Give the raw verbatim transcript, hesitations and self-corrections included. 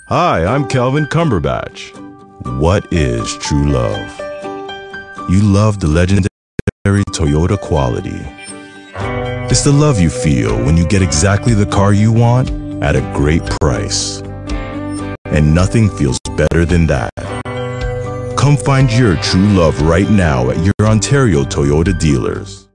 Hi, I'm Calvin Cumberbatch. What is true love? You love the legendary Toyota quality. It's the love you feel when you get exactly the car you want at a great price. And nothing feels better than that. Come find your true love right now at your Ontario Toyota dealers.